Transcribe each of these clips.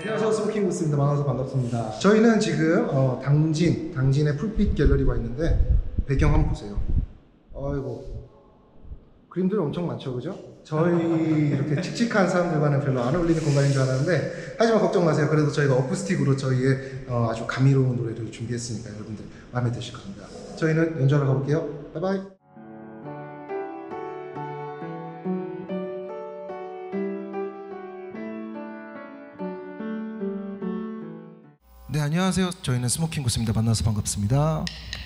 안녕하세요, 스모킹구스입니다. 만나서 반갑습니다. 저희는 지금 당진의 풀빛 갤러리 와 있는데 배경 한번 보세요. 아이고, 그림들이 엄청 많죠, 그죠? 저희 이렇게 칙칙한 사람들과는 별로 안 어울리는 공간인 줄 알았는데, 하지만 걱정 마세요. 그래도 저희가 어쿠스틱으로 저희의 아주 감미로운 노래를 준비했으니까 여러분들 마음에 드실 겁니다. 저희는 연주하러 가볼게요. 바이바이. 네, 안녕하세요. 저희는 스모킹구스입니다. 만나서 반갑습니다.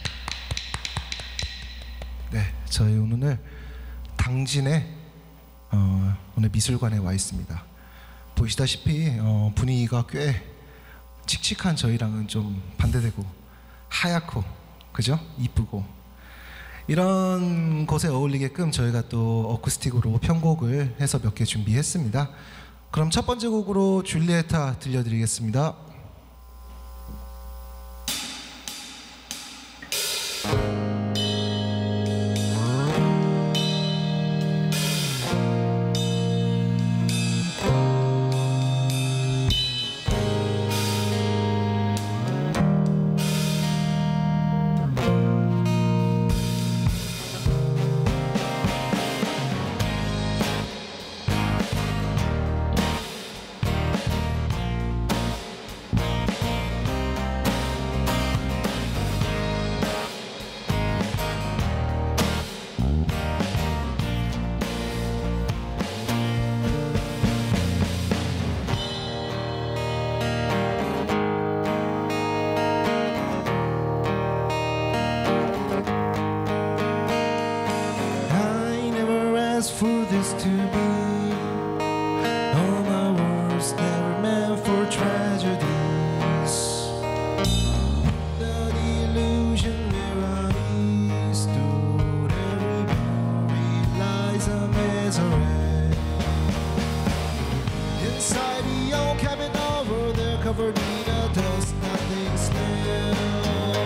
네, 저희 오늘 당진의 오늘 미술관에 와 있습니다. 보시다시피 분위기가 꽤 칙칙한 저희랑은 좀 반대되고 하얗고, 그죠? 이쁘고, 이런 곳에 어울리게끔 저희가 또 어쿠스틱으로 편곡을 해서 몇 개 준비했습니다. 그럼 첫 번째 곡으로 줄리에타 들려드리겠습니다. For this to be, all my words never meant for tragedies. The illusion where I stood, every memory lies a misery. Inside the old cabin over there, covered in a dust, nothing's left.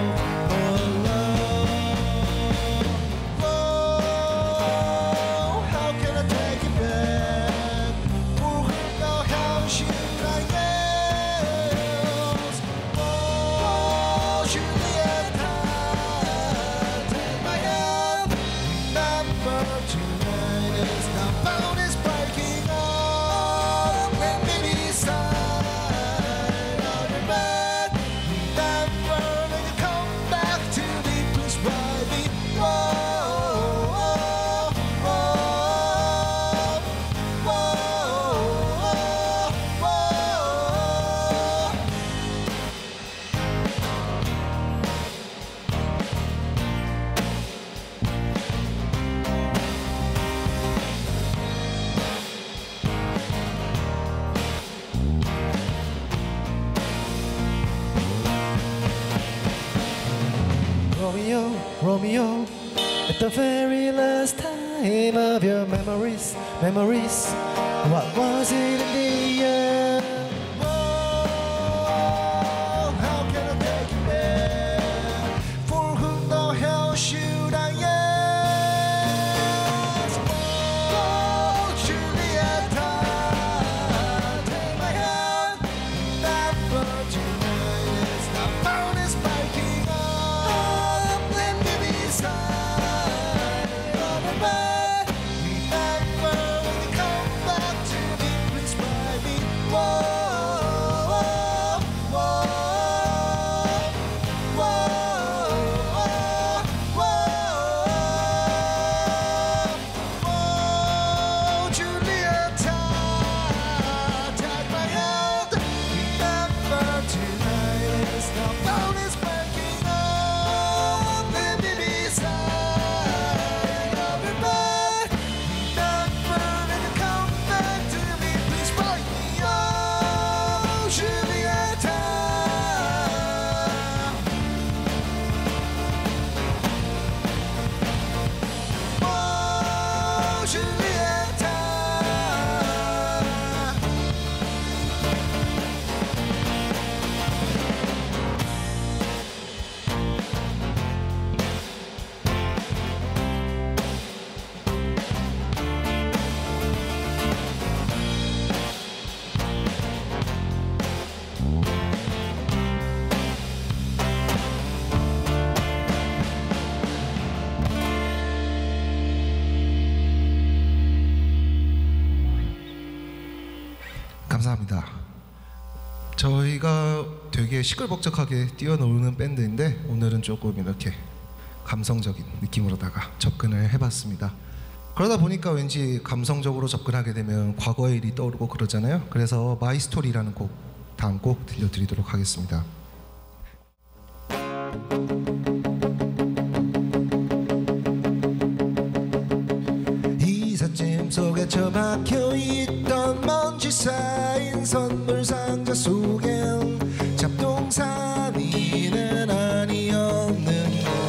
Romeo, at the very last time of your memories, what was it in the end? Whoa, how can I take you back? For whom the hell should I ask? Oh, Julieta, take my hand, that virgin night is the bonus biking up. Remember when you come back to me, please write me. 저희가 되게 시끌벅적하게 뛰어노는 밴드인데 오늘은 조금 이렇게 감성적인 느낌으로다가 접근을 해봤습니다. 그러다 보니까 왠지 감성적으로 접근하게 되면 과거의 일이 떠오르고 그러잖아요. 그래서 마이 스토리라는 곡 다음 곡 들려드리도록 하겠습니다. 이삿짐 속에 처박혀있던 먼지 쌓인 선물 상자 속엔 잡동사니는 아니었는데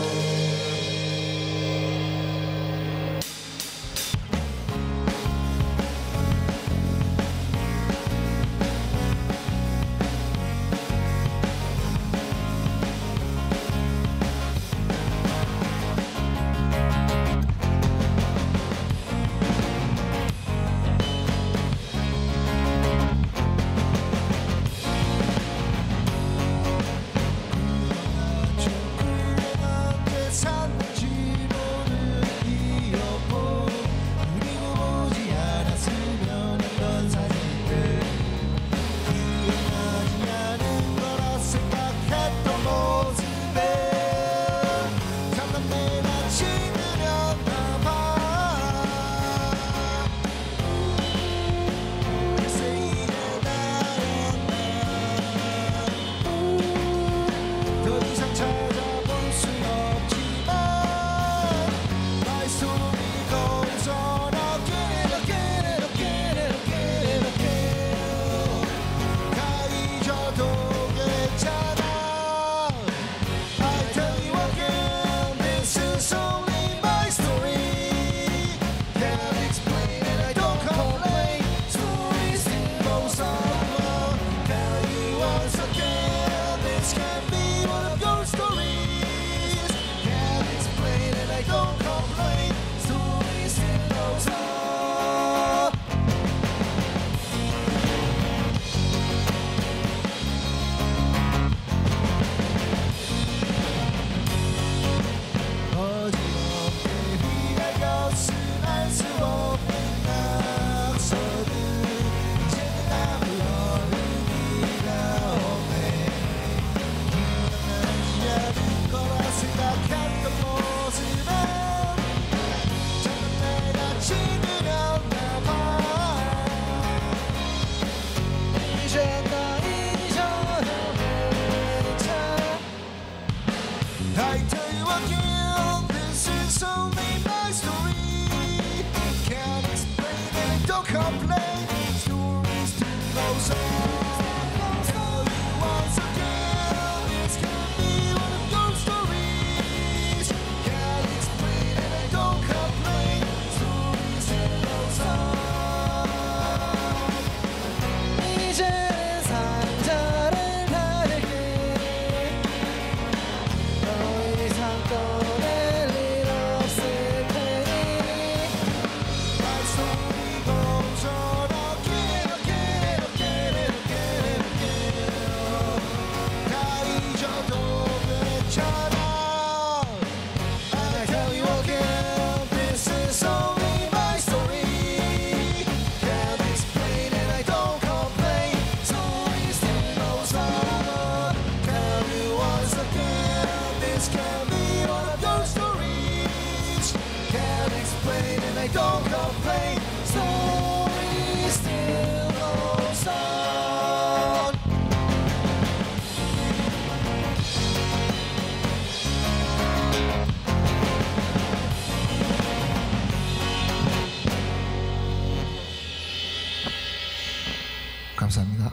감사합니다.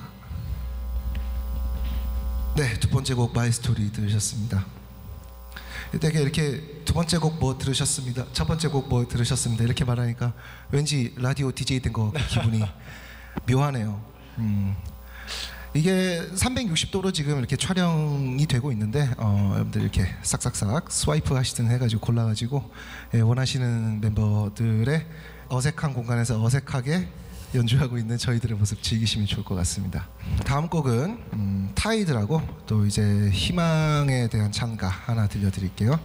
네, 두 번째 곡 마이 스토리 들으셨습니다. 되게 이렇게 두 번째 곡 뭐 들으셨습니다, 첫 번째 곡 뭐 들으셨습니다 이렇게 말하니까 왠지 라디오 DJ 된 것 같고 기분이 묘하네요. 이게 360도로 지금 이렇게 촬영이 되고 있는데 여러분들 이렇게 싹싹싹 스와이프 하시든 해가지고 골라가지고 원하시는 멤버들의 어색한 공간에서 어색하게 연주하고 있는 저희들의 모습 즐기시면 좋을 것 같습니다. 다음 곡은 타이드라고 또 이제 희망에 대한 찬가 하나 들려드릴게요.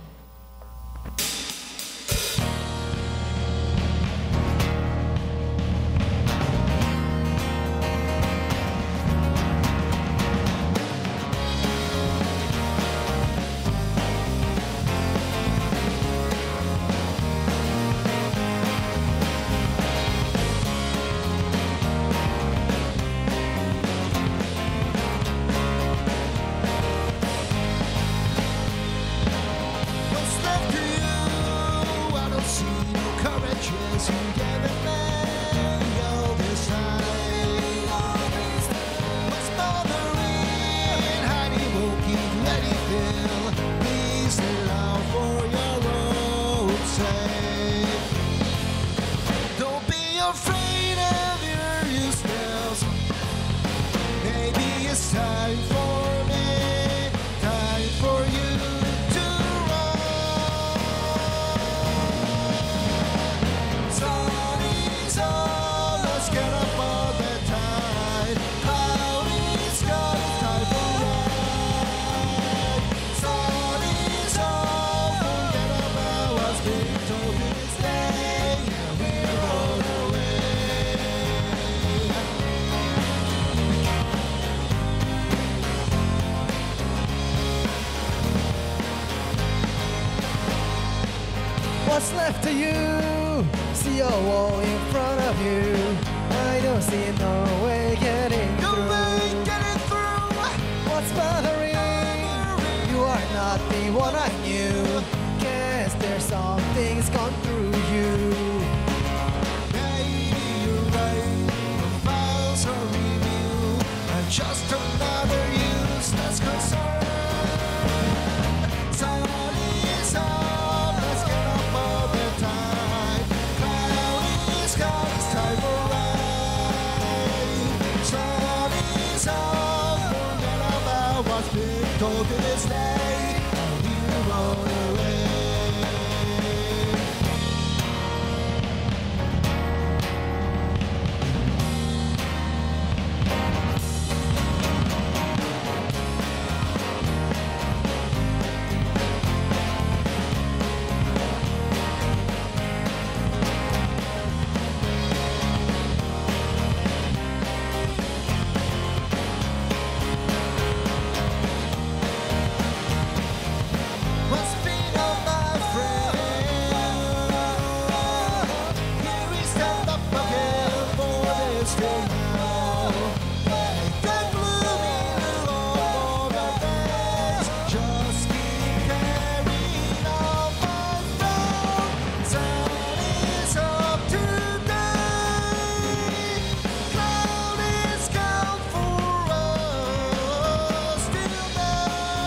It's time for me, time for you to run. Sun is up, let's get up on the tide. Cloud is gone, it's time for ride. Sun is up, forget about what's been told this day, and we're on our way. What's left of you? See a wall in front of you. I don't see no way getting through. What's bothering? You are not the one I knew. Guess there's something's gone through you. Maybe you're right, the files are reviewed, and just another useless concern. Sun is up, let's get up all the time. Cloud is gone, it's time for rain. Sun is up, forget about what's been told to this day, and we roll away. What's been on my friend? Here we stand up again for this day now. Don't blooming along for the days. Just keep carrying on, my friend. Sun is up today. Cloud is gone for us till now.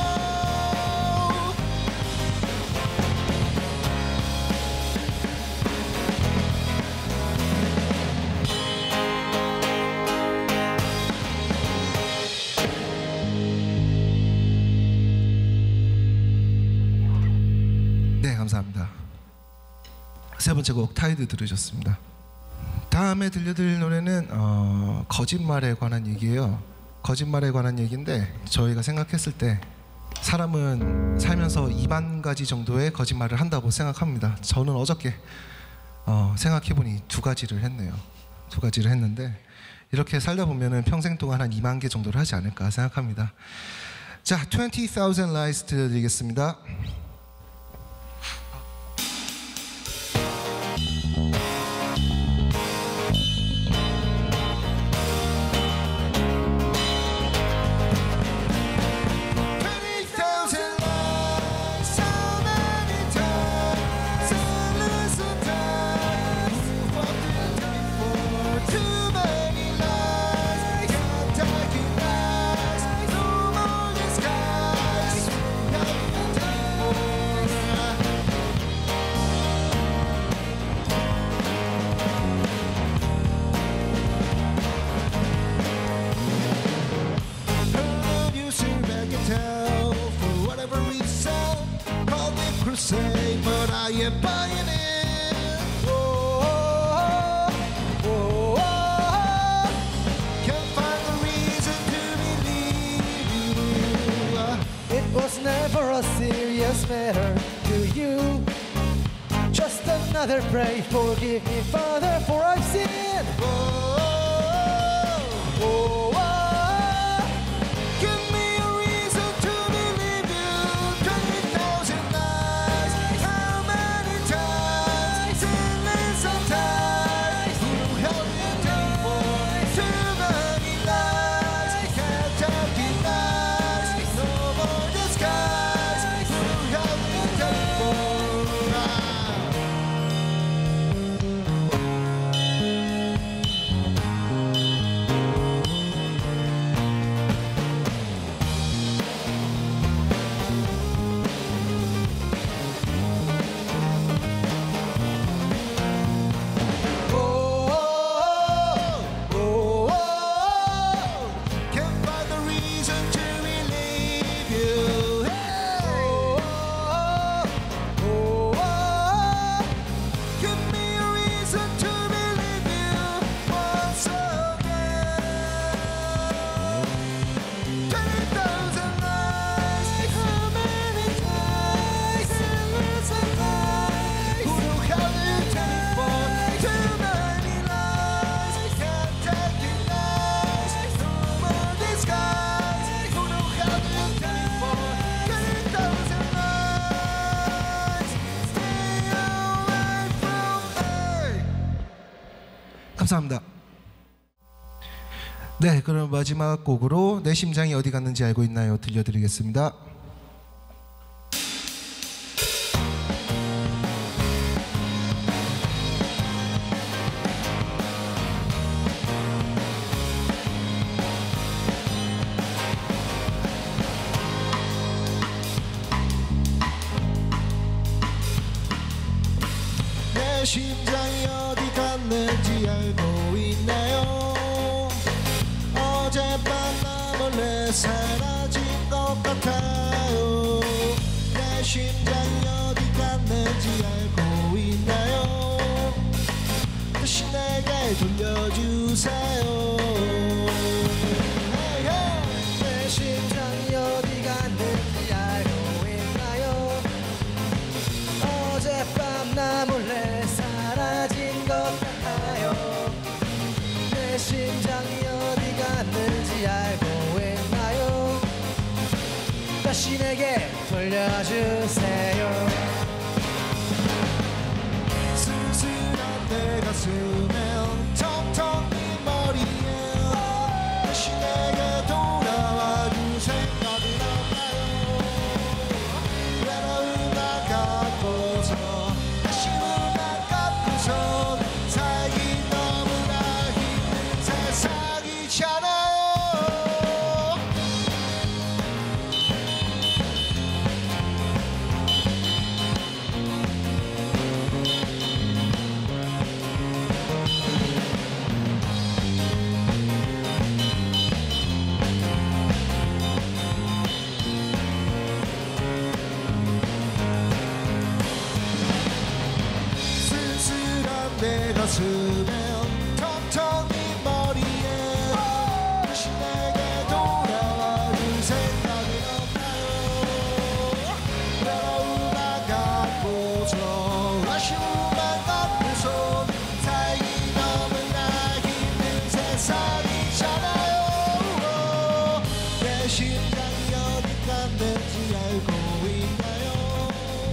네, 감사합니다. 세 번째 곡 타이드 들으셨습니다. 다음에 들려드릴 노래는 거짓말에 관한 얘기예요. 거짓말에 관한 얘기인데 저희가 생각했을 때 사람은 살면서 2만 가지 정도의 거짓말을 한다고 생각합니다. 저는 어저께 생각해보니 2가지를 했네요. 2가지를 했는데 이렇게 살다 보면은 평생 동안 한 2만 개 정도를 하지 않을까 생각합니다. 자, 20,000 Lies 들려드리겠습니다. But I am buying it. Can't find the reason to believe you. It was never a serious matter to you. Just another prayer. Forgive me, Father, for I've sinned. Give me a reason to believe you. 20,000 lies. How many times? Endless of times. Who held me down for too many lies? Can't take it lies. No more disguise. Who held me down for? 감사합니다. 네, 그럼 마지막 곡으로 내 심장이 어디 갔는지 알고 있나요? 들려드리겠습니다. 내 심장이 어디 갔는지 알고 있나요? 어젯밤 나 몰래 사라진 것 같아요. 내 심장이 어디 갔는지 알고 있나요? 다시 내게 돌려주세요. 내 심장이 어디 갔는지 알고 있나요? 어젯밤 나 몰래 사라진 것 같아요. 내 심장이 어디 갔는지 알고 있나요? 다시 내게 돌려주세요. 쓸쓸한 내 가슴엔 텅텅 빈 머리에 다시 내게 돌아와 줄 생각은 없나요? 외로움 나 갖고서 아쉬움 나 갖고서 살기 너무나 힘든 세상이잖아요. 쓸쓸한 내 가슴엔 텅텅 빈 머리에 다시 내게 돌아와 줄 생각은 없나요? 외로움 나 갖고서 아쉬움만 갖고서 살기 너무나 힘든 세상이잖아요. 내 심장이 어디 갔는지 알고 있나요?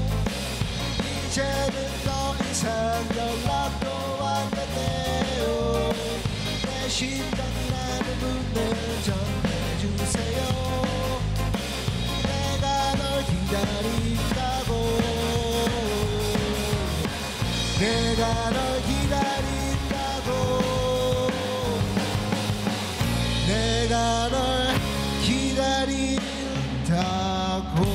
이제는 더 이상 연락도 안 된대요. 내 심장이라는 문을 전해주세요. 내가 널 기다린다고. 내가 널 기다린다고. 내가 널 기다린다고.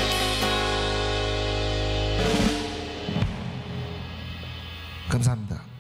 감사합니다.